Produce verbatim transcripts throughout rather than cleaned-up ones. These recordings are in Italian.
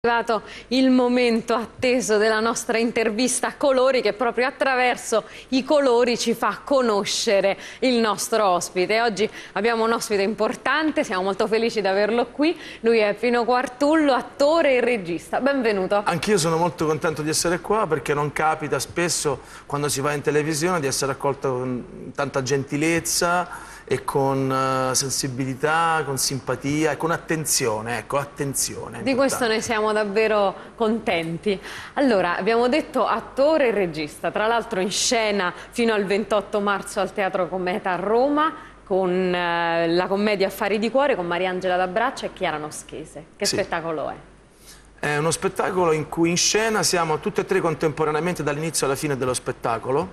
È arrivato il momento atteso della nostra intervista a colori, che proprio attraverso i colori ci fa conoscere il nostro ospite. Oggi abbiamo un ospite importante, siamo molto felici di averlo qui. Lui è Pino Quartullo, attore e regista. Benvenuto. Anch'io sono molto contento di essere qua, perché non capita spesso, quando si va in televisione, di essere accolto con tanta gentilezza e con uh, sensibilità, con simpatia e con attenzione, ecco, attenzione. Di questo ne siamo davvero contenti. Allora, abbiamo detto attore e regista, tra l'altro in scena fino al ventotto marzo al Teatro Cometa a Roma, con uh, la commedia Affari di cuore con Mariangela D'Abraccia e Chiara Noschese. Che sì. Spettacolo è? È uno spettacolo in cui in scena siamo tutte e tre contemporaneamente dall'inizio alla fine dello spettacolo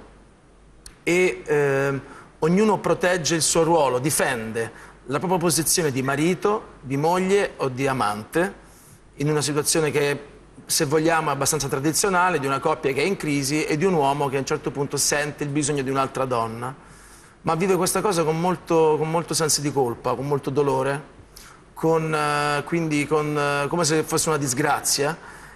e eh, ognuno protegge il suo ruolo, difende la propria posizione di marito, di moglie o di amante in una situazione che, se vogliamo, è abbastanza tradizionale, di una coppia che è in crisi e di un uomo che a un certo punto sente il bisogno di un'altra donna, ma vive questa cosa con molto, con molto senso di colpa, con molto dolore, con, eh, quindi con, eh, come se fosse una disgrazia,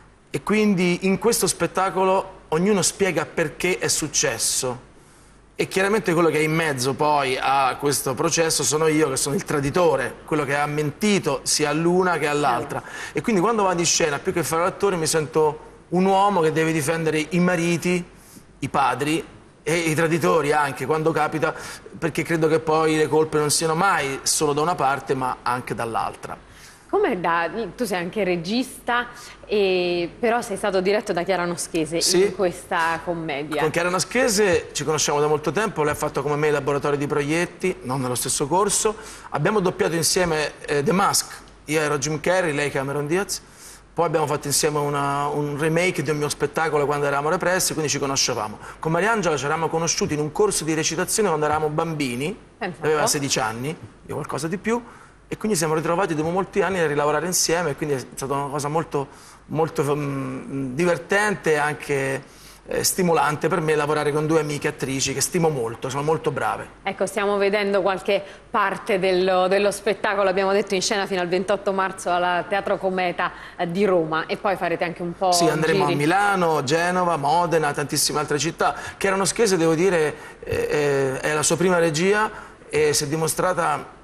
e quindi in questo spettacolo ognuno spiega perché è successo. E chiaramente quello che è in mezzo poi a questo processo sono io, che sono il traditore, quello che ha mentito sia all'una che all'altra. E quindi quando vado in scena, più che fare l'attore, mi sento un uomo che deve difendere i mariti, i padri e i traditori anche, quando capita, perché credo che poi le colpe non siano mai solo da una parte, ma anche dall'altra. Come da... Tu sei anche regista, e... però sei stato diretto da Chiara Noschese, sì, in questa commedia. Con Chiara Noschese ci conosciamo da molto tempo, lei ha fatto come me il laboratorio di proietti, non nello stesso corso. Abbiamo doppiato insieme eh, The Mask, io ero Jim Carrey, lei Cameron Diaz. Poi abbiamo fatto insieme una, un remake di un mio spettacolo quando eravamo repressi, quindi ci conoscevamo. Con Mariangela ci eravamo conosciuti in un corso di recitazione quando eravamo bambini, aveva sedici anni, io qualcosa di più. E quindi siamo ritrovati dopo molti anni a rilavorare insieme, e quindi è stata una cosa molto, molto um, divertente e anche eh, stimolante per me lavorare con due amiche attrici che stimo molto, sono molto brave. Ecco, stiamo vedendo qualche parte dello, dello spettacolo, abbiamo detto in scena fino al ventotto marzo al Teatro Cometa eh, di Roma, e poi farete anche un po' Sì, andremo giri. a Milano, Genova, Modena, tantissime altre città. Chiara Noschese, devo dire, eh, è la sua prima regia e si è dimostrata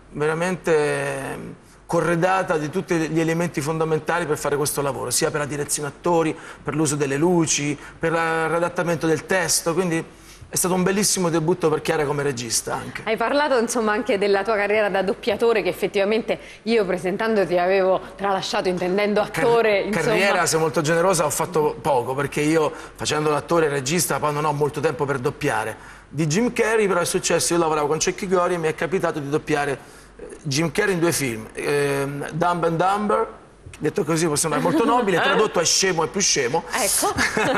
veramente corredata di tutti gli elementi fondamentali per fare questo lavoro, sia per la direzione attori, per l'uso delle luci, per il redattamento del testo, quindi è stato un bellissimo debutto per Chiara come regista anche. Hai parlato insomma anche della tua carriera da doppiatore, che effettivamente io presentandoti avevo tralasciato intendendo attore. Car insomma... Carriera, sei molto generosa, ho fatto poco, perché io facendo l'attore e regista poi non ho molto tempo per doppiare. Di Jim Carrey però è successo, io lavoravo con Cecchi Gori e mi è capitato di doppiare Jim Carrey in due film, ehm, Dumb and Dumber, detto così può sembrare molto nobile, tradotto è Scemo e più scemo, ecco.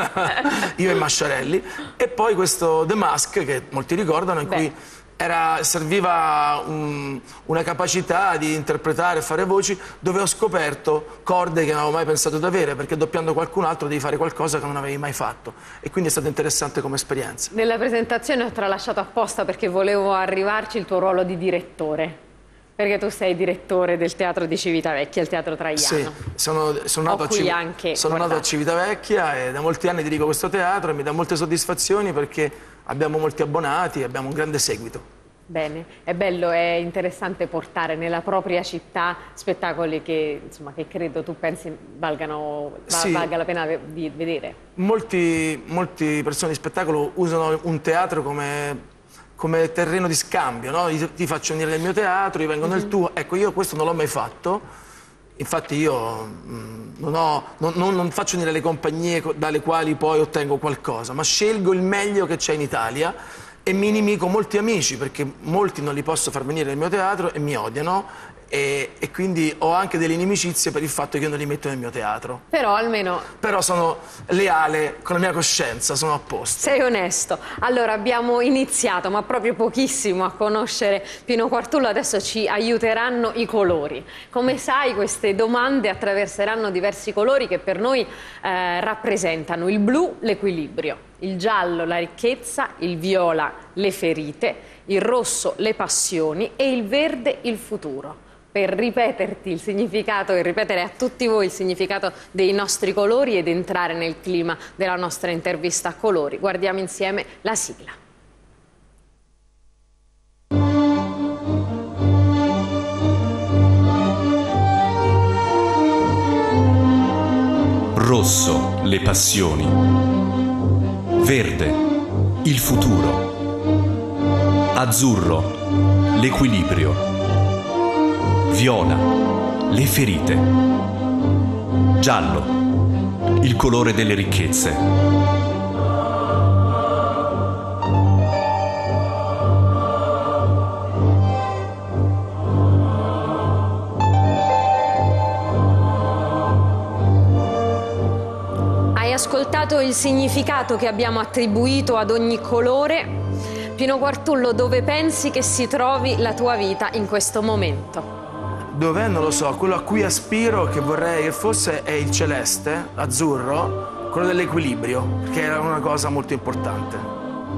io e Masciarelli, e poi questo The Mask, che molti ricordano, in Beh. cui era, serviva un, una capacità di interpretare e fare voci, dove ho scoperto corde che non avevo mai pensato di avere, perché doppiando qualcun altro devi fare qualcosa che non avevi mai fatto, e quindi è stato interessante come esperienza. Nella presentazione ho tralasciato apposta, perché volevo arrivarci, il tuo ruolo di direttore. Perché tu sei direttore del Teatro di Civitavecchia, il Teatro Traiano. Sì, sono, sono, nato, a, Civ anche, sono nato a Civitavecchia e da molti anni dirigo questo teatro e mi dà molte soddisfazioni, perché abbiamo molti abbonati e abbiamo un grande seguito. Bene, è bello, è interessante portare nella propria città spettacoli che, insomma, che credo tu pensi valgano, sì, valga la pena di vedere. Molti, molti persone di spettacolo usano un teatro come... come terreno di scambio, no? Ti, ti faccio venire nel mio teatro, io vengo mm-hmm. nel tuo. Ecco, io questo non l'ho mai fatto, infatti io mh, non, ho, non, non, non faccio venire le compagnie dalle quali poi ottengo qualcosa, ma scelgo il meglio che c'è in Italia e mi inimico molti amici, perché molti non li posso far venire nel mio teatro e mi odiano. E, e quindi ho anche delle inimicizie per il fatto che io non li metto nel mio teatro. Però almeno... Però sono leale con la mia coscienza, sono a posto. Sei onesto. Allora, abbiamo iniziato, ma proprio pochissimo, a conoscere Pino Quartullo. Adesso ci aiuteranno i colori. Come sai, queste domande attraverseranno diversi colori che per noi eh, rappresentano il blu, l'equilibrio, il giallo, la ricchezza, il viola, le ferite, il rosso, le passioni, e il verde, il futuro. per ripeterti il significato e ripetere a tutti voi il significato dei nostri colori ed entrare nel clima della nostra intervista a colori. Guardiamo insieme la sigla. Rosso, le passioni. Verde, il futuro. Azzurro, l'equilibrio. Viola, le ferite. Giallo, il colore delle ricchezze. Hai ascoltato il significato che abbiamo attribuito ad ogni colore. Pino Quartullo, dove pensi che si trovi la tua vita in questo momento? Dov'è? Non lo so. Quello a cui aspiro, che vorrei che fosse, è il celeste, azzurro, quello dell'equilibrio, che era una cosa molto importante.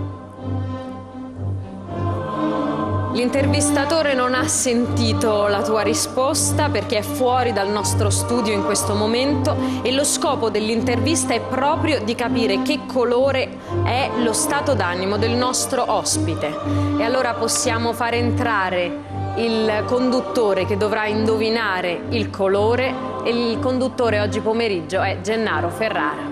L'intervistatore non ha sentito la tua risposta perché è fuori dal nostro studio in questo momento e lo scopo dell'intervista è proprio di capire che colore è lo stato d'animo del nostro ospite. E allora possiamo far entrare il conduttore che dovrà indovinare il colore e il conduttore oggi pomeriggio è Gennaro Ferrara.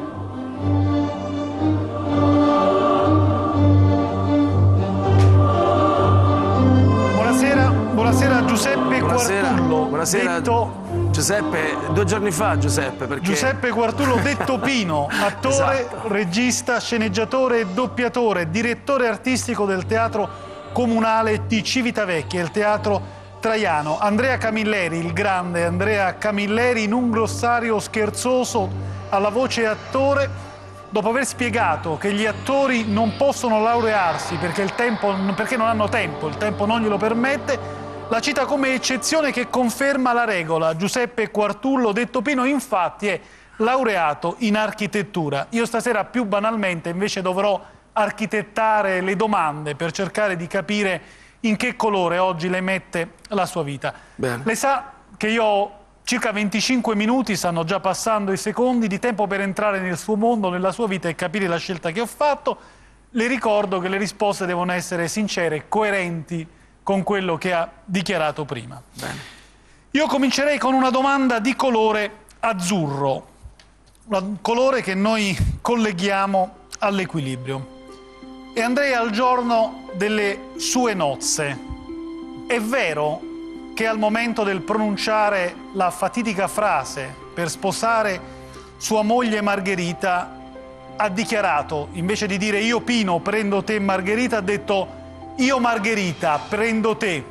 Buonasera Giuseppe Buonasera, Quartullo. buonasera detto... Giuseppe, due giorni fa Giuseppe perché... Giuseppe Quartullo detto Pino, attore, esatto. regista, sceneggiatore e doppiatore, direttore artistico del Teatro Comunale di Civitavecchia e il Teatro Traiano. Andrea Camilleri, il grande Andrea Camilleri, in un glossario scherzoso alla voce attore. Dopo aver spiegato che gli attori non possono laurearsi perché, il tempo, perché non hanno tempo, il tempo non glielo permette, la cita come eccezione che conferma la regola. Giuseppe Quartullo, detto Pino, infatti è laureato in architettura. Io stasera più banalmente invece dovrò architettare le domande per cercare di capire in che colore oggi le mette la sua vita. Bene. Lei sa che io ho circa venticinque minuti, stanno già passando i secondi, di tempo per entrare nel suo mondo, nella sua vita e capire la scelta che ho fatto. Le ricordo che le risposte devono essere sincere, coerenti con quello che ha dichiarato prima. Bene. Io comincerei con una domanda di colore azzurro, un colore che noi colleghiamo all'equilibrio. E andrei al giorno delle sue nozze. È vero che al momento del pronunciare la fatidica frase per sposare sua moglie Margherita ha dichiarato, invece di dire io Pino prendo te Margherita, ha detto io Margherita prendo te?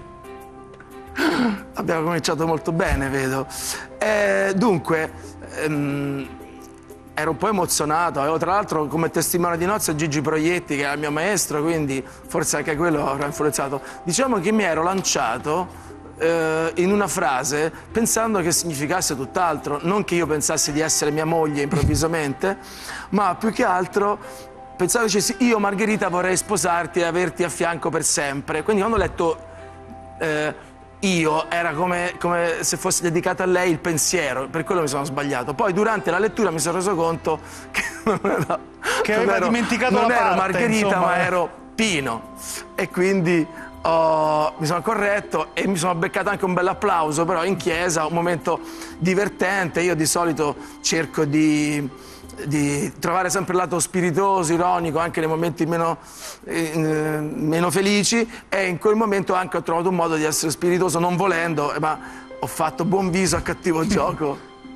Abbiamo cominciato molto bene, vedo. Eh, dunque, ehm, ero un po' emozionato, avevo tra l'altro come testimone di nozze Gigi Proietti, che era il mio maestro, quindi forse anche quello avrà influenzato. Diciamo che mi ero lanciato eh, in una frase pensando che significasse tutt'altro, non che io pensassi di essere mia moglie improvvisamente, ma più che altro pensavo che dicessi io Margherita vorrei sposarti e averti a fianco per sempre. Quindi quando ho letto eh, io era come, come se fosse dedicato a lei il pensiero, per quello mi sono sbagliato. Poi durante la lettura mi sono reso conto che non ero, che aveva ero, dimenticato non la ero parte, Margherita insomma. ma ero Pino e quindi oh, mi sono corretto e mi sono beccato anche un bel applauso, però in chiesa, un momento divertente. Io di solito cerco di di trovare sempre il lato spiritoso, ironico, anche nei momenti meno, eh, meno felici, e in quel momento anche ho trovato un modo di essere spiritoso non volendo, ma ho fatto buon viso a cattivo gioco.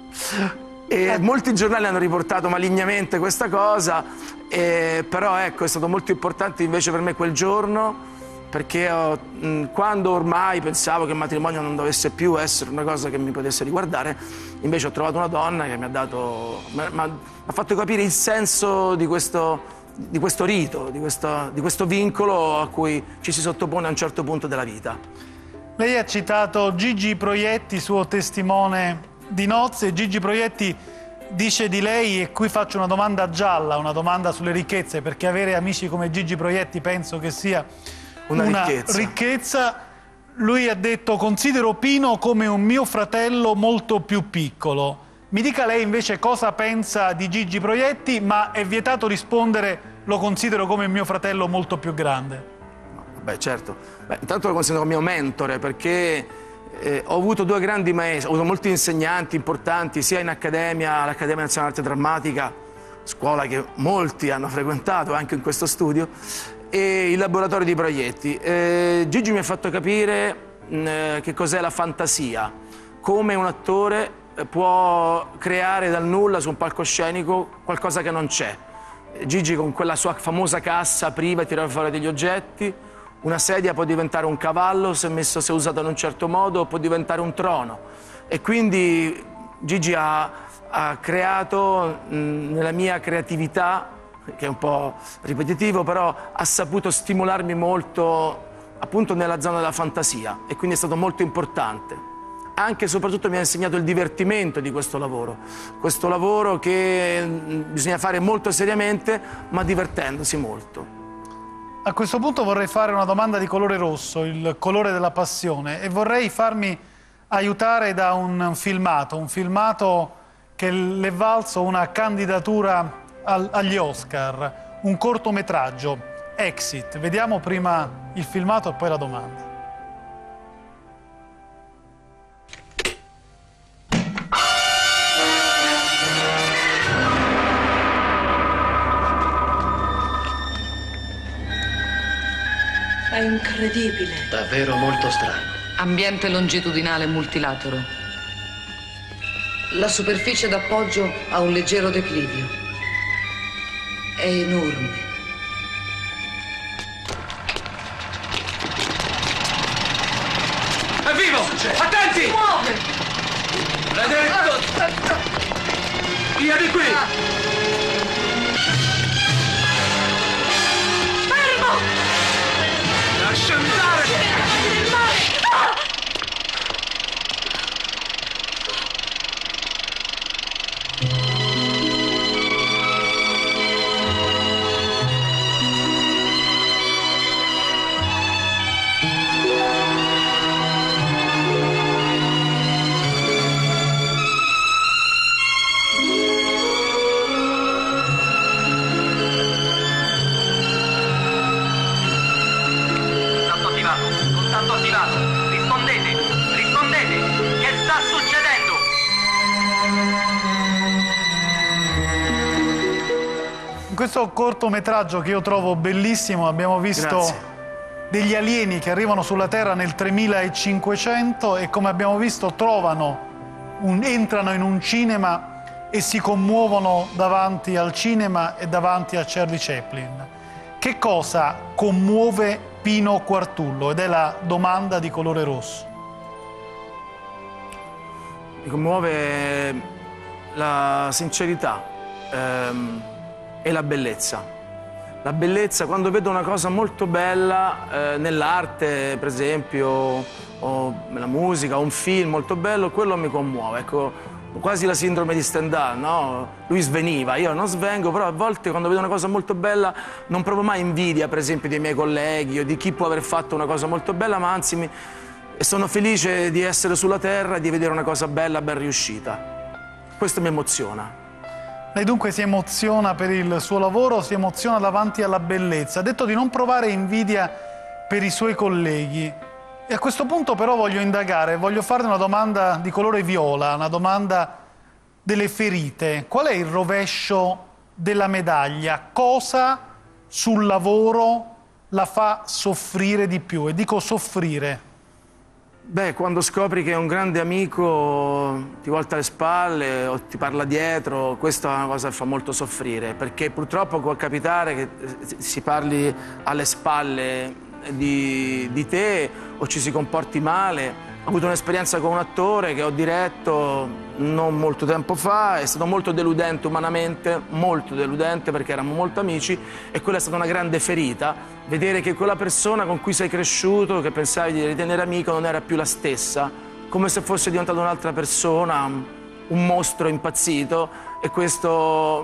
E molti giornali hanno riportato malignamente questa cosa, eh, però ecco, è stato molto importante invece per me quel giorno, perché ho, mh, quando ormai pensavo che il matrimonio non dovesse più essere una cosa che mi potesse riguardare, invece ho trovato una donna che mi ha dato, mi ha fatto capire il senso di questo, di questo rito, di questo, di questo vincolo a cui ci si sottopone a un certo punto della vita. Lei ha citato Gigi Proietti, suo testimone di nozze. Gigi Proietti dice di lei, e qui faccio una domanda gialla, una domanda sulle ricchezze, perché avere amici come Gigi Proietti penso che sia Una, una ricchezza. ricchezza. Lui ha detto: considero Pino come un mio fratello molto più piccolo. Mi dica lei invece cosa pensa di Gigi Proietti, ma è vietato rispondere lo considero come mio fratello molto più grande. Beh, certo. Beh, intanto lo considero mio mentore, perché eh, ho avuto due grandi maestri, ho avuto molti insegnanti importanti, sia in accademia, all'Accademia Nazionale Arte Drammatica, scuola che molti hanno frequentato anche in questo studio, e il laboratorio di Proietti. Eh, Gigi mi ha fatto capire mh, che cos'è la fantasia, come un attore può creare dal nulla su un palcoscenico qualcosa che non c'è. Gigi con quella sua famosa cassa apriva e tirava fuori degli oggetti, una sedia può diventare un cavallo se, messo, se usata in un certo modo, può diventare un trono. E quindi Gigi ha, ha creato mh, nella mia creatività, che è un po' ripetitivo, però ha saputo stimolarmi molto appunto nella zona della fantasia, e quindi è stato molto importante. Anche e soprattutto mi ha insegnato il divertimento di questo lavoro, questo lavoro che bisogna fare molto seriamente ma divertendosi molto. A questo punto vorrei fare una domanda di colore rosso, il colore della passione, e vorrei farmi aiutare da un filmato, un filmato che le è valso una candidatura al, agli Oscar, un cortometraggio, Exit. Vediamo prima il filmato e poi la domanda. È incredibile. Davvero molto strano. Ambiente longitudinale multilatero. La superficie d'appoggio ha un leggero declivio. È enorme. È vivo! Attenti! Si muove! Vedete? Via di qui! Fermo! Lascia andare! Contatto attivato. Rispondete, rispondete. Che sta succedendo? In questo cortometraggio che io trovo bellissimo abbiamo visto Grazie. degli alieni che arrivano sulla Terra nel tremilacinquecento e, come abbiamo visto, trovano un, entrano in un cinema e si commuovono davanti al cinema e davanti a Charlie Chaplin. Che cosa commuove Pino Quartullo? Ed è la domanda di colore rosso. Mi commuove la sincerità ehm, e la bellezza. La bellezza, quando vedo una cosa molto bella eh, nell'arte, per esempio, o nella musica, o un film molto bello, quello mi commuove. Ecco, quasi la sindrome di Stendhal, no? Lui sveniva, io non svengo, però a volte quando vedo una cosa molto bella non provo mai invidia, per esempio, dei miei colleghi o di chi può aver fatto una cosa molto bella, ma anzi mi... sono felice di essere sulla terra e di vedere una cosa bella, ben riuscita. Questo mi emoziona. Lei dunque si emoziona per il suo lavoro, si emoziona davanti alla bellezza. Ha detto di non provare invidia per i suoi colleghi. E a questo punto però voglio indagare, voglio farle una domanda di colore viola, una domanda delle ferite. Qual è il rovescio della medaglia? Cosa sul lavoro la fa soffrire di più? E dico soffrire. Beh, quando scopri che un grande amico ti volta le spalle o ti parla dietro, questa è una cosa che fa molto soffrire, perché purtroppo può capitare che si parli alle spalle di, di te o ci si comporti male. Ho avuto un'esperienza con un attore che ho diretto non molto tempo fa, è stato molto deludente umanamente, molto deludente perché eravamo molto amici, e quella è stata una grande ferita, vedere che quella persona con cui sei cresciuto, che pensavi di ritenere amico, non era più la stessa, come se fosse diventata un'altra persona, un mostro impazzito, e questo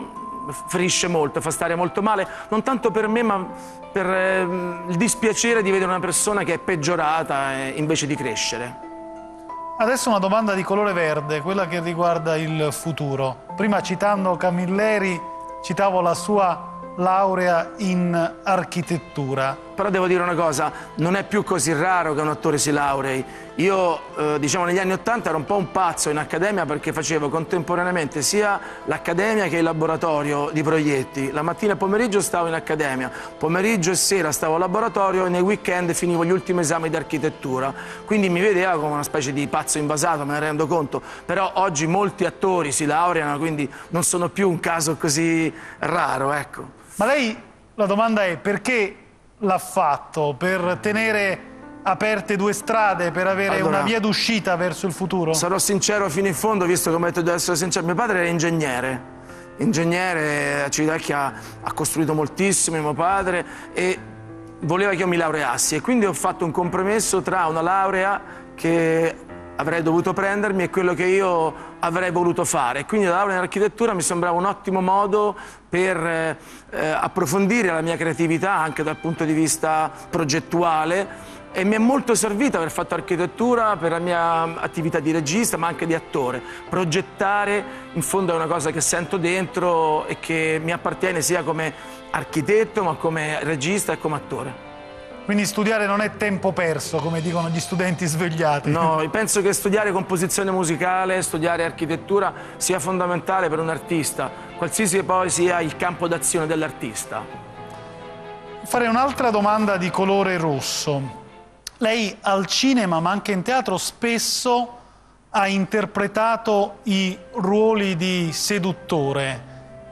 ferisce molto, fa stare molto male, non tanto per me ma per eh, il dispiacere di vedere una persona che è peggiorata eh, invece di crescere. Adesso una domanda di colore verde, quella che riguarda il futuro. Prima, citando Camilleri, citavo la sua laurea in architettura. Però devo dire una cosa, non è più così raro che un attore si laurei. Io, eh, diciamo, negli anni Ottanta ero un po' un pazzo in accademia perché facevo contemporaneamente sia l'accademia che il laboratorio di proietti. La mattina e pomeriggio stavo in accademia, pomeriggio e sera stavo al laboratorio e nei weekend finivo gli ultimi esami di architettura. Quindi mi vedeva come una specie di pazzo invasato, me ne rendo conto. Però oggi molti attori si laureano, quindi non sono più un caso così raro, ecco. Ma lei, la domanda è, perché l'ha fatto? Per tenere aperte due strade, per avere allora, una via d'uscita verso il futuro? Sarò sincero fino in fondo, visto che ho detto di essere sincero. Mio padre era ingegnere, ingegnere a Civitavecchia, ha costruito moltissimo mio padre e voleva che io mi laureassi e quindi ho fatto un compromesso tra una laurea che avrei dovuto prendermi e quello che io avrei voluto fare. Quindi la laurea in architettura mi sembrava un ottimo modo per eh, approfondire la mia creatività anche dal punto di vista progettuale e mi è molto servita aver fatto architettura per la mia attività di regista ma anche di attore. Progettare in fondo è una cosa che sento dentro e che mi appartiene sia come architetto ma come regista e come attore. Quindi studiare non è tempo perso, come dicono gli studenti svegliati. No, penso che studiare composizione musicale, studiare architettura sia fondamentale per un artista, qualsiasi poi sia il campo d'azione dell'artista. Farei un'altra domanda di colore rosso. Lei al cinema, ma anche in teatro, spesso ha interpretato i ruoli di seduttore.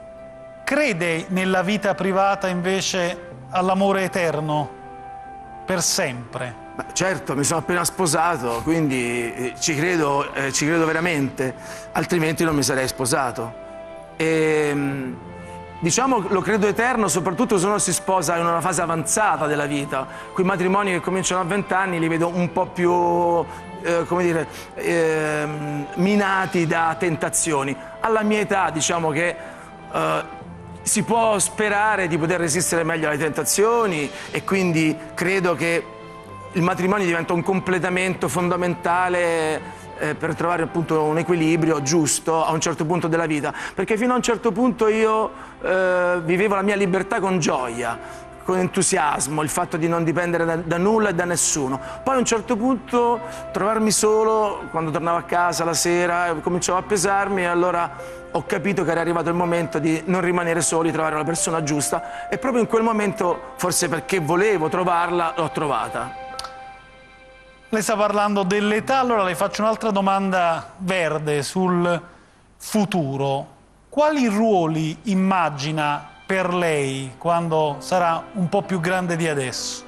Crede nella vita privata invece all'amore eterno? Per sempre? Beh, certo, mi sono appena sposato, quindi eh, ci credo, eh, ci credo veramente, altrimenti non mi sarei sposato. E, diciamo lo credo eterno, soprattutto se uno si sposa in una fase avanzata della vita. Quei matrimoni che cominciano a vent'anni li vedo un po' più, eh, come dire, eh, minati da tentazioni. Alla mia età, diciamo che eh, si può sperare di poter resistere meglio alle tentazioni e quindi credo che il matrimonio diventa un completamento fondamentale eh, per trovare appunto un equilibrio giusto a un certo punto della vita, perché fino a un certo punto io eh, vivevo la mia libertà con gioia, con entusiasmo, il fatto di non dipendere da, da nulla e da nessuno. Poi a un certo punto trovarmi solo, quando tornavo a casa la sera, cominciavo a pesarmi e allora ho capito che era arrivato il momento di non rimanere soli, trovare la persona giusta e proprio in quel momento, forse perché volevo trovarla, l'ho trovata. Lei sta parlando dell'età, allora le faccio un'altra domanda verde sul futuro. Quali ruoli immagina per lei quando sarà un po' più grande di adesso?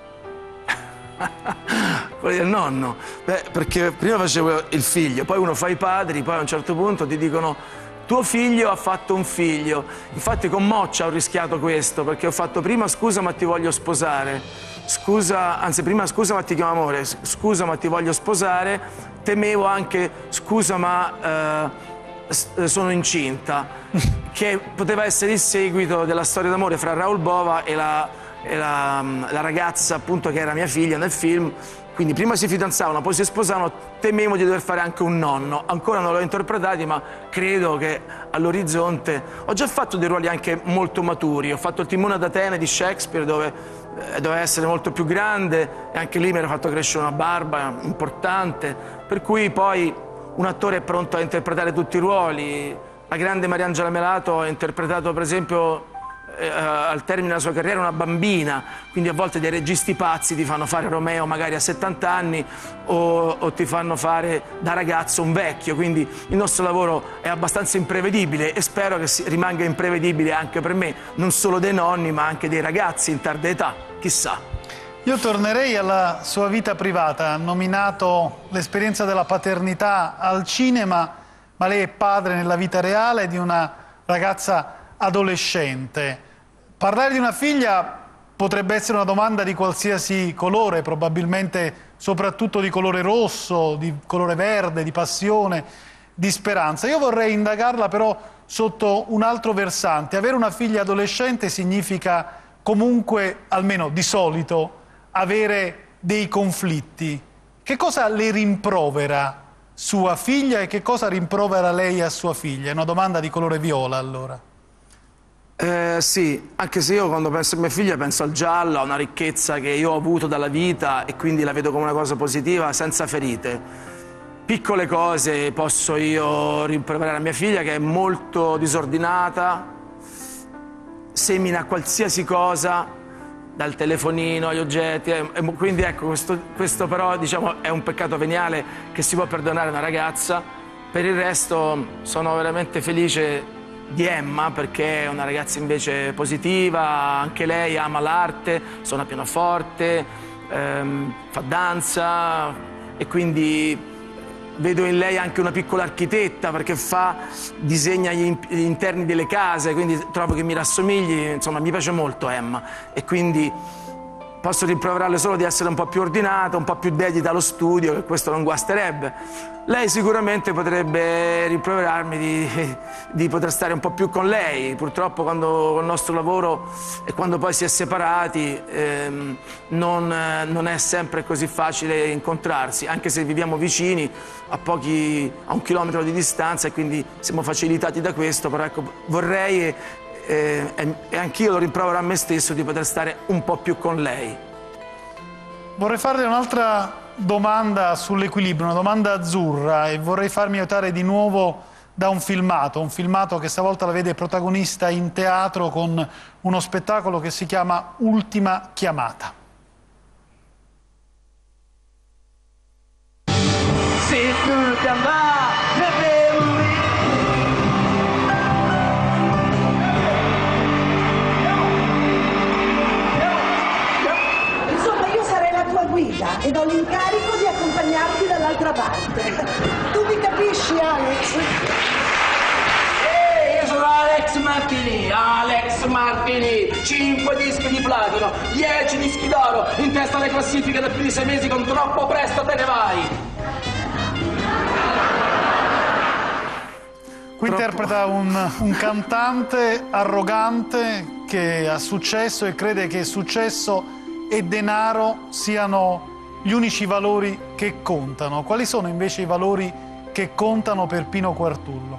Quello del nonno. Beh, perché prima facevo il figlio, poi uno fa i padri, poi a un certo punto ti dicono tuo figlio ha fatto un figlio. Infatti con Moccia ho rischiato questo, perché ho fatto prima scusa ma ti voglio sposare, scusa, anzi prima scusa ma ti chiamo amore, scusa ma ti voglio sposare, temevo anche scusa ma eh, sono incinta, che poteva essere il seguito della storia d'amore fra Raoul Bova e la, e la, la ragazza appunto che era mia figlia nel film. Quindi prima si fidanzavano, poi si sposavano, temevo di dover fare anche un nonno. Ancora non l'ho interpretato, ma credo che all'orizzonte... Ho già fatto dei ruoli anche molto maturi. Ho fatto il Timone d'Atene di Shakespeare, dove eh, doveva essere molto più grande, e anche lì mi ero fatto crescere una barba importante. Per cui poi un attore è pronto a interpretare tutti i ruoli. La grande Mariangela Melato ha interpretato, per esempio, eh, al termine della sua carriera una bambina, quindi a volte dei registi pazzi ti fanno fare Romeo magari a settanta anni o, o ti fanno fare da ragazzo un vecchio, quindi il nostro lavoro è abbastanza imprevedibile e spero che si, rimanga imprevedibile anche per me, non solo dei nonni ma anche dei ragazzi in tarda età, chissà. Io tornerei alla sua vita privata. Ha nominato l'esperienza della paternità al cinema, ma lei è padre nella vita reale di una ragazza adolescente. Parlare di una figlia potrebbe essere una domanda di qualsiasi colore, probabilmente soprattutto di colore rosso, di colore verde, di passione, di speranza. Io vorrei indagarla però sotto un altro versante. Avere una figlia adolescente significa comunque, almeno di solito, avere dei conflitti. Che cosa le rimprovera sua figlia e che cosa rimprovera lei a sua figlia? È una domanda di colore viola, allora. Eh, sì, anche se io quando penso a mia figlia penso al giallo, a una ricchezza che io ho avuto dalla vita e quindi la vedo come una cosa positiva, senza ferite. Piccole cose posso io rimproverare a mia figlia, che è molto disordinata, semina qualsiasi cosa, dal telefonino agli oggetti, e quindi ecco, questo, questo però diciamo è un peccato veniale che si può perdonare a una ragazza. Per il resto sono veramente felice di Emma, perché è una ragazza invece positiva, anche lei ama l'arte, suona pianoforte, ehm, fa danza e quindi vedo in lei anche una piccola architetta, perché fa, disegna gli, gli interni delle case, quindi trovo che mi rassomigli, insomma mi piace molto Emma e quindi posso rimproverarle solo di essere un po' più ordinata, un po' più dedita allo studio, che questo non guasterebbe. Lei sicuramente potrebbe rimproverarmi di, di poter stare un po' più con lei. Purtroppo quando il nostro lavoro e quando poi si è separati ehm, non, non è sempre così facile incontrarsi, anche se viviamo vicini a, pochi, a un chilometro di distanza e quindi siamo facilitati da questo, però ecco, vorrei e, e, e anch'io lo rimprovero a me stesso di poter stare un po' più con lei. Vorrei farle un'altra domanda sull'equilibrio, una domanda azzurra, e vorrei farmi aiutare di nuovo da un filmato, un filmato che stavolta la vede protagonista in teatro con uno spettacolo che si chiama Ultima chiamata. Se tu ti guida ed ho l'incarico di accompagnarti dall'altra parte. Tu mi capisci, Alex? Ehi, io sono Alex Martini, Alex Martini, cinque dischi di platino, dieci dischi d'oro, in testa alle classifiche da più di sei mesi, con Troppo presto te ne vai. Qui interpreta un, un cantante arrogante che ha successo e crede che successo e denaro siano gli unici valori che contano. Quali sono invece i valori che contano per Pino Quartullo?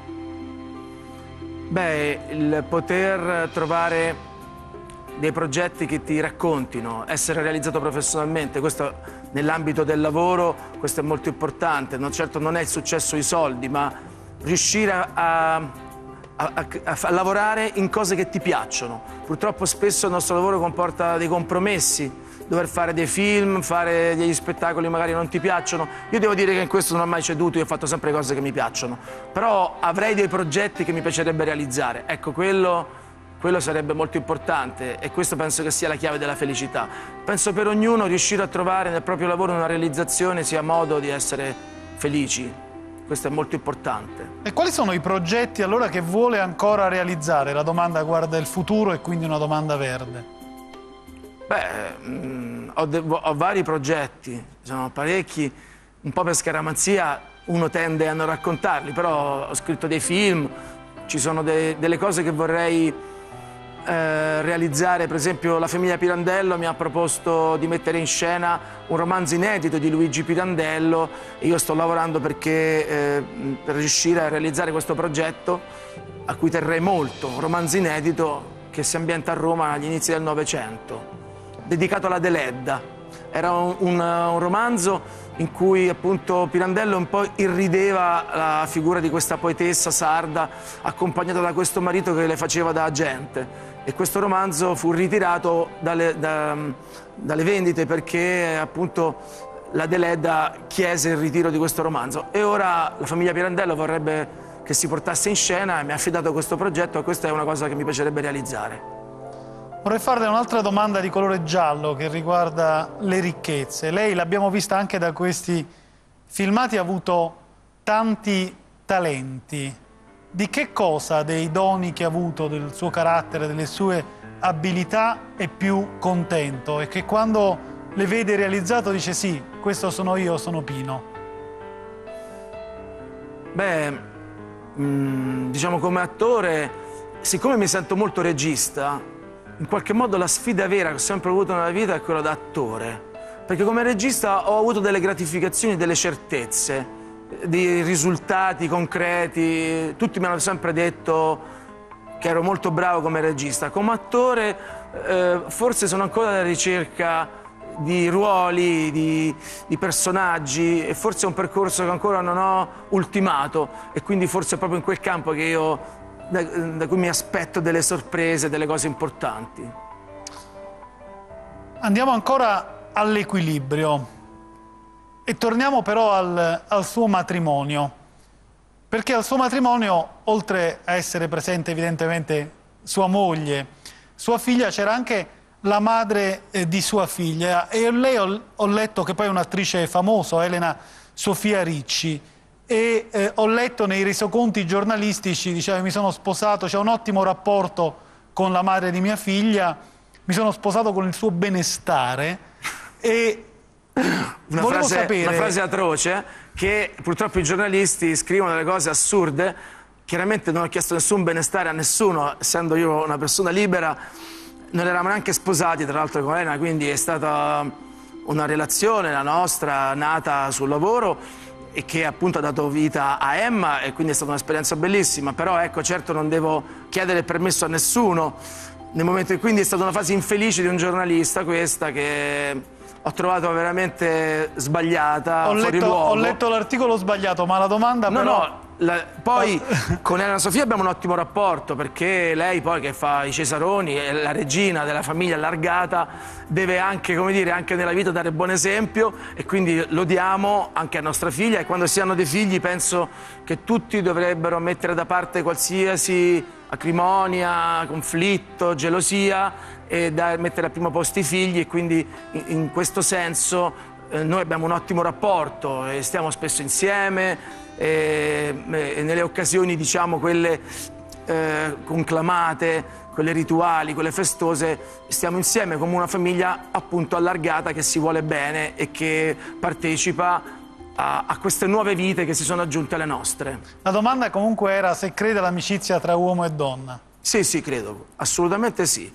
Beh, il poter trovare dei progetti che ti raccontino, essere realizzato professionalmente, questo nell'ambito del lavoro, questo è molto importante. Non, certo non è il successo i soldi, ma riuscire a, a, a, a lavorare in cose che ti piacciono. Purtroppo spesso il nostro lavoro comporta dei compromessi, dover fare dei film, fare degli spettacoli magari non ti piacciono. Io devo dire che in questo non ho mai ceduto, io ho fatto sempre cose che mi piacciono, però avrei dei progetti che mi piacerebbe realizzare. Ecco, quello, quello sarebbe molto importante e questo penso che sia la chiave della felicità. Penso per ognuno riuscire a trovare nel proprio lavoro una realizzazione sia modo di essere felici. Questo è molto importante. E quali sono i progetti allora che vuole ancora realizzare? La domanda guarda il futuro e quindi una domanda verde. Beh, mh, ho, ho vari progetti, sono parecchi, un po' per scaramanzia uno tende a non raccontarli, però ho scritto dei film, ci sono de delle cose che vorrei eh, realizzare. Per esempio la famiglia Pirandello mi ha proposto di mettere in scena un romanzo inedito di Luigi Pirandello e io sto lavorando perché, eh, per riuscire a realizzare questo progetto a cui terrei molto, un romanzo inedito che si ambienta a Roma agli inizi del Novecento, dedicato alla Deledda. Era un, un, un romanzo in cui appunto Pirandello un po' irrideva la figura di questa poetessa sarda accompagnata da questo marito che le faceva da agente, e questo romanzo fu ritirato dalle, da, dalle vendite perché appunto la Deledda chiese il ritiro di questo romanzo e ora la famiglia Pirandello vorrebbe che si portasse in scena e mi ha affidato questo progetto e questa è una cosa che mi piacerebbe realizzare. Vorrei farle un'altra domanda di colore giallo che riguarda le ricchezze. Lei, l'abbiamo vista anche da questi filmati, ha avuto tanti talenti. Di che cosa dei doni che ha avuto, del suo carattere, delle sue abilità è più contento e che quando le vede realizzato dice sì, questo sono io, sono Pino? Beh, mh, diciamo come attore, siccome mi sento molto regista, in qualche modo la sfida vera che ho sempre avuto nella vita è quella da attore. Perché come regista ho avuto delle gratificazioni, delle certezze, dei risultati concreti. Tutti mi hanno sempre detto che ero molto bravo come regista. Come attore eh, forse sono ancora alla ricerca di ruoli, di, di personaggi, e forse è un percorso che ancora non ho ultimato, e quindi forse è proprio in quel campo che io, da, da cui mi aspetto delle sorprese, delle cose importanti. Andiamo ancora all'equilibrio e torniamo però al, al suo matrimonio, perché al suo matrimonio, oltre a essere presente evidentemente sua moglie, sua figlia, c'era anche la madre eh, di sua figlia, e lei ho, ho letto che poi è un'attrice famosa, Elena Sofia Ricci, e eh, ho letto nei resoconti giornalistici, diceva: mi sono sposato, c'è un ottimo rapporto con la madre di mia figlia, mi sono sposato con il suo benestare. E una volevo frase, sapere... una frase atroce, che purtroppo i giornalisti scrivono delle cose assurde. Chiaramente non ho chiesto nessun benestare a nessuno, essendo io una persona libera. Non eravamo neanche sposati, tra l'altro, con Elena, quindi è stata una relazione, la nostra, nata sul lavoro, e che appunto ha dato vita a Emma, e quindi è stata un'esperienza bellissima. Però ecco, certo non devo chiedere il permesso a nessuno, nel momento in cui, quindi è stata una fase infelice di un giornalista questa, che ho trovato veramente sbagliata, ho fuori letto, luogo. Ho letto l'articolo sbagliato, ma la domanda no, però... No, la, poi con Elena Sofia abbiamo un ottimo rapporto, perché lei poi, che fa i Cesaroni, è la regina della famiglia allargata, deve anche, come dire, anche nella vita dare buon esempio, e quindi lo diamo anche a nostra figlia. E quando si hanno dei figli penso che tutti dovrebbero mettere da parte qualsiasi acrimonia, conflitto, gelosia, e da mettere al primo posto i figli. E quindi in, in questo senso eh, noi abbiamo un ottimo rapporto, e stiamo spesso insieme, e, e nelle occasioni, diciamo, quelle eh, conclamate, quelle rituali, quelle festose, stiamo insieme come una famiglia appunto allargata, che si vuole bene e che partecipa a, a queste nuove vite che si sono aggiunte alle nostre. La domanda comunque era se crede all'amicizia tra uomo e donna. Sì, sì, credo, assolutamente sì.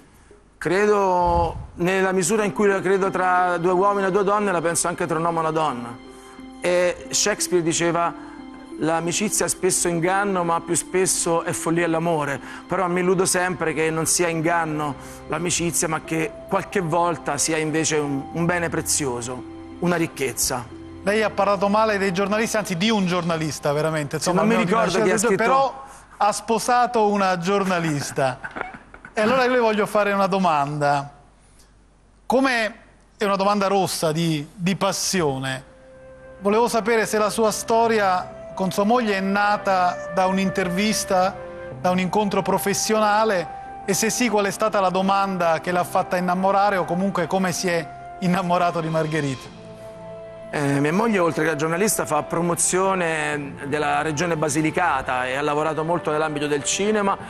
Credo, nella misura in cui la credo tra due uomini e due donne, la penso anche tra un uomo e una donna. E Shakespeare diceva: l'amicizia è spesso inganno, ma più spesso è follia e l'amore. Però mi illudo sempre che non sia inganno l'amicizia, ma che qualche volta sia invece un, un bene prezioso, una ricchezza. Lei ha parlato male dei giornalisti, anzi di un giornalista, veramente. Insomma, non mi ricordo chi ha scritto... Però ha sposato una giornalista. E allora io le voglio fare una domanda. Come è una domanda rossa di, di passione. Volevo sapere se la sua storia con sua moglie è nata da un'intervista, da un incontro professionale, e se sì, qual è stata la domanda che l'ha fatta innamorare, o comunque come si è innamorato di Margherita. Eh, mia moglie, oltre che giornalista, fa promozione della regione Basilicata e ha lavorato molto nell'ambito del cinema,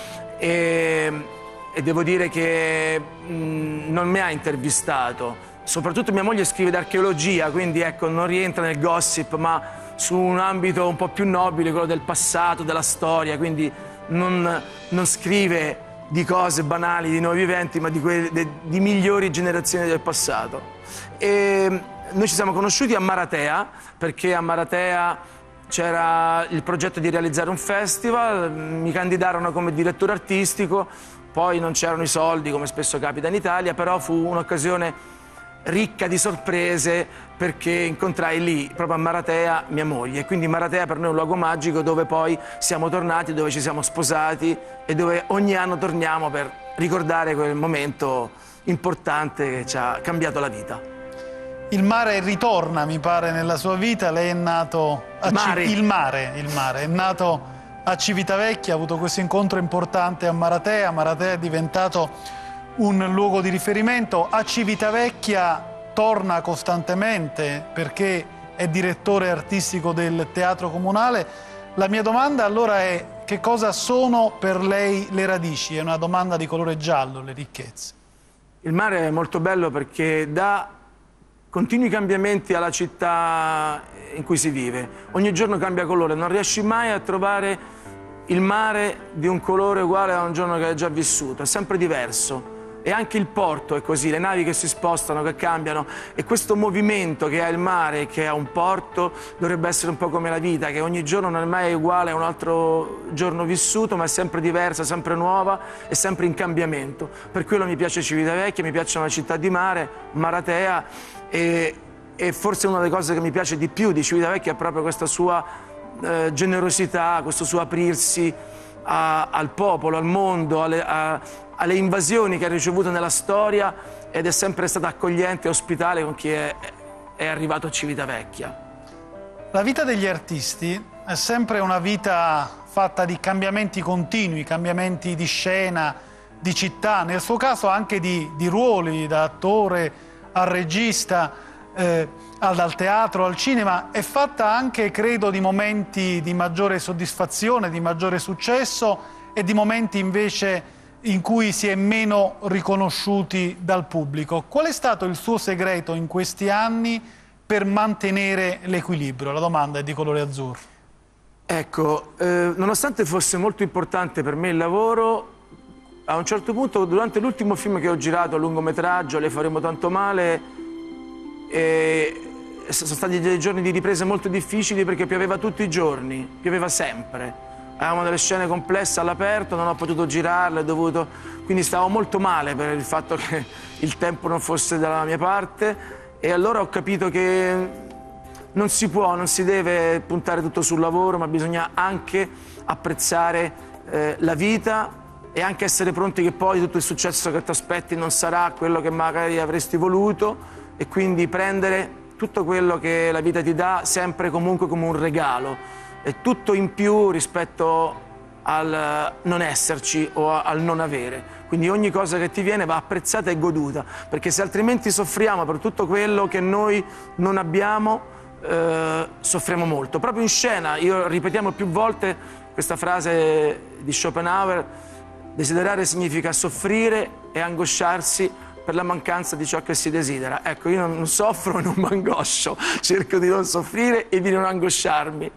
e, e devo dire che mh, non mi ha intervistato. Soprattutto mia moglie scrive d'archeologia, quindi ecco, non rientra nel gossip, ma su un ambito un po' più nobile, quello del passato, della storia, quindi non, non scrive di cose banali, di noi viventi, ma di, quelle, de, di migliori generazioni del passato. E noi ci siamo conosciuti a Maratea, perché a Maratea c'era il progetto di realizzare un festival, mi candidarono come direttore artistico, poi non c'erano i soldi, come spesso capita in Italia, però fu un'occasione ricca di sorprese, perché incontrai lì, proprio a Maratea, mia moglie. E quindi Maratea per noi è un luogo magico, dove poi siamo tornati, dove ci siamo sposati e dove ogni anno torniamo per ricordare quel momento importante che ci ha cambiato la vita. Il mare ritorna, mi pare, nella sua vita. Lei è nato a mare. il mare, il mare è nato a Civitavecchia, ha avuto questo incontro importante a Maratea. Maratea è diventato un luogo di riferimento. A Civitavecchia torna costantemente perché è direttore artistico del Teatro Comunale. La mia domanda allora è: che cosa sono per lei le radici? È una domanda di colore giallo, le ricchezze. Il mare è molto bello perché dà continui cambiamenti alla città in cui si vive. Ogni giorno cambia colore, non riesci mai a trovare il mare di un colore uguale a un giorno che hai già vissuto, è sempre diverso. E anche il porto è così, le navi che si spostano, che cambiano, e questo movimento che ha il mare, che ha un porto, dovrebbe essere un po' come la vita, che ogni giorno non è mai uguale a un altro giorno vissuto, ma è sempre diversa, sempre nuova e sempre in cambiamento. Per quello mi piace Civitavecchia, mi piace una città di mare, Maratea, e, e forse una delle cose che mi piace di più di Civitavecchia è proprio questa sua eh, generosità, questo suo aprirsi a, al popolo, al mondo, alle, a, alle invasioni che ha ricevuto nella storia, ed è sempre stata accogliente e ospitale con chi è, è arrivato a Civitavecchia. La vita degli artisti è sempre una vita fatta di cambiamenti continui, cambiamenti di scena, di città, nel suo caso anche di, di ruoli, da attore a regista, eh, dal teatro al cinema. È fatta anche, credo, di momenti di maggiore soddisfazione, di maggiore successo, e di momenti invece in cui si è meno riconosciuti dal pubblico. Qual è stato il suo segreto in questi anni per mantenere l'equilibrio? La domanda è di colore azzurro. Ecco, eh, nonostante fosse molto importante per me il lavoro, a un certo punto, durante l'ultimo film che ho girato, a lungometraggio, Le faremo tanto male, eh, sono stati dei giorni di riprese molto difficili perché pioveva tutti i giorni, pioveva sempre. Avevamo delle scene complesse all'aperto, non ho potuto girarle, ho dovuto... quindi stavo molto male per il fatto che il tempo non fosse dalla mia parte, e allora ho capito che non si può, non si deve puntare tutto sul lavoro, ma bisogna anche apprezzare eh, la vita, e anche essere pronti che poi tutto il successo che ti aspetti non sarà quello che magari avresti voluto, e quindi prendere tutto quello che la vita ti dà sempre comunque come un regalo. È tutto in più rispetto al non esserci o al non avere. Quindi ogni cosa che ti viene va apprezzata e goduta, perché se altrimenti soffriamo per tutto quello che noi non abbiamo, eh, soffriamo molto. Proprio in scena, io ripetiamo più volte questa frase di Schopenhauer: desiderare significa soffrire e angosciarsi per la mancanza di ciò che si desidera. Ecco, io non soffro e non mi angoscio, cerco di non soffrire e di non angosciarmi.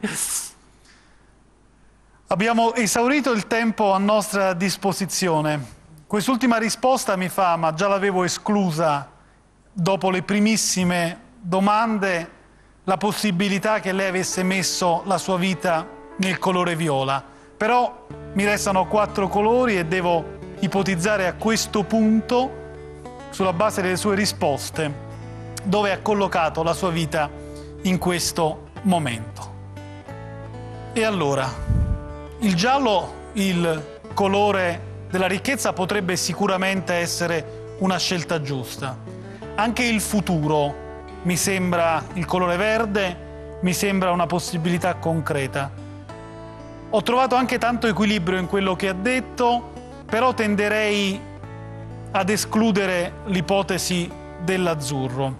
Abbiamo esaurito il tempo a nostra disposizione. Quest'ultima risposta mi fa, ma già l'avevo esclusa dopo le primissime domande, la possibilità che lei avesse messo la sua vita nel colore viola. Però mi restano quattro colori e devo ipotizzare a questo punto, sulla base delle sue risposte, dove ha collocato la sua vita in questo momento. E allora... il giallo, il colore della ricchezza, potrebbe sicuramente essere una scelta giusta. Anche il futuro mi sembra, il colore verde, mi sembra una possibilità concreta. Ho trovato anche tanto equilibrio in quello che ha detto, però tenderei ad escludere l'ipotesi dell'azzurro.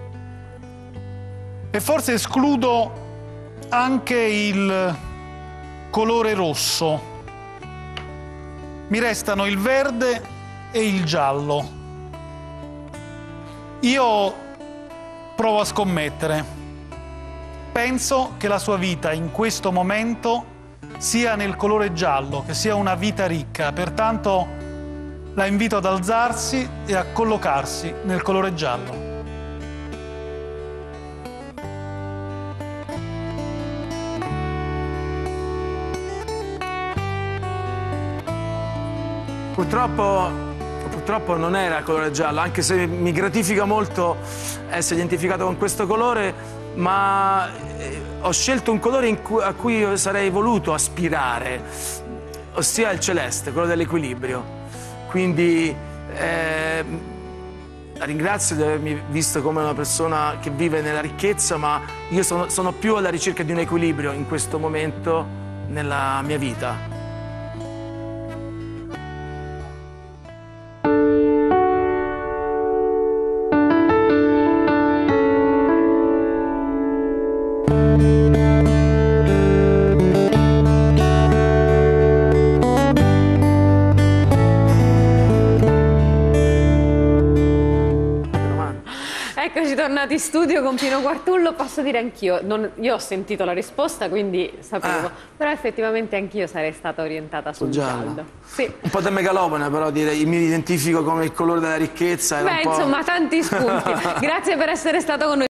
E forse escludo anche il colore rosso. Mi restano il verde e il giallo. Io provo a scommettere. Penso che la sua vita in questo momento sia nel colore giallo, che sia una vita ricca, pertanto la invito ad alzarsi e a collocarsi nel colore giallo. Purtroppo, purtroppo non era colore giallo, anche se mi gratifica molto essere identificato con questo colore, ma ho scelto un colore in cui, a cui io sarei voluto aspirare, ossia il celeste, quello dell'equilibrio. Quindi eh, ringrazio di avermi visto come una persona che vive nella ricchezza, ma io sono, sono più alla ricerca di un equilibrio in questo momento nella mia vita. tornati in studio con Pino Quartullo, posso dire anch'io, non- io ho sentito la risposta, quindi sapevo, Ah. però effettivamente anch'io sarei stata orientata sul giallo. giallo. Sì. Un po' da megalomane, però direi, mi identifico come il colore della ricchezza. era Beh, un po'... insomma, tanti spunti. Grazie per essere stato con noi.